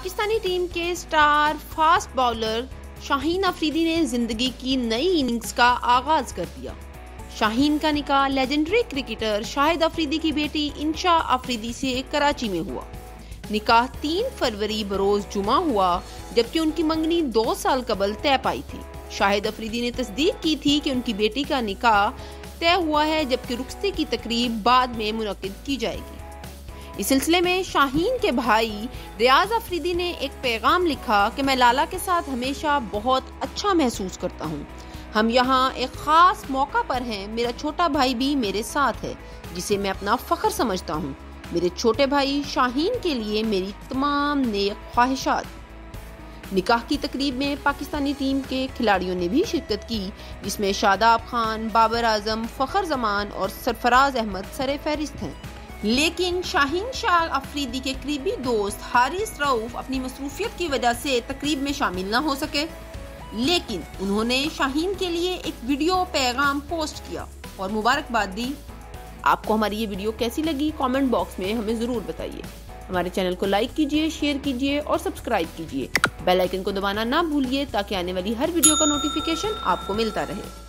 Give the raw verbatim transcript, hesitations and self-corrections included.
Pakistani team के star fast bowler Shaheen Afridi ने जिंदगी की नई इनिंग्स का आगाज कर दिया। शाहीन का निकाह लेजेंडरी क्रिकेटर शाहिद अफरीदी की बेटी इंशा अफरीदी से कराची में हुआ। निकाह तीन फरवरी बरोज जुमा हुआ, जबकि उनकी मंगनी दो साल कबल तय पाई थी। शाहिद अफरीदी ने तस्दीक की थी कि उनकी बेटी का निकाह तय हुआ है, जबकि रुखसती की तकरीब बाद में मुनक्किद की जाएगी। इस सिलसिले में शाहीन के भाई रियाज अफरीदी ने एक पैगाम लिखा कि मैं लाला के साथ हमेशा बहुत अच्छा महसूस करता हूँ। हम यहाँ एक ख़ास मौका पर हैं। मेरा छोटा भाई भी मेरे साथ है, जिसे मैं अपना फ़ख्र समझता हूँ। मेरे छोटे भाई शाहीन के लिए मेरी तमाम नेक ख्वाहिशात। निकाह की तकरीब में पाकिस्तानी टीम के खिलाड़ियों ने भी शिरकत की, जिसमें शादाब खान, बाबर आजम, फ़खर जमान और सरफराज अहमद सरे फहरिस्त हैं। लेकिन शाहीन शाह अफरीदी के करीबी दोस्त हारिस रऊफ अपनी मसरूफियत की वजह से तकरीब में शामिल न हो सके, लेकिन उन्होंने शाहीन के लिए एक वीडियो पैगाम पोस्ट किया और मुबारकबाद दी। आपको हमारी ये वीडियो कैसी लगी कमेंट बॉक्स में हमें ज़रूर बताइए। हमारे चैनल को लाइक कीजिए, शेयर कीजिए और सब्सक्राइब कीजिए। बेल आइकन को दबाना ना भूलिए ताकि आने वाली हर वीडियो का नोटिफिकेशन आपको मिलता रहे।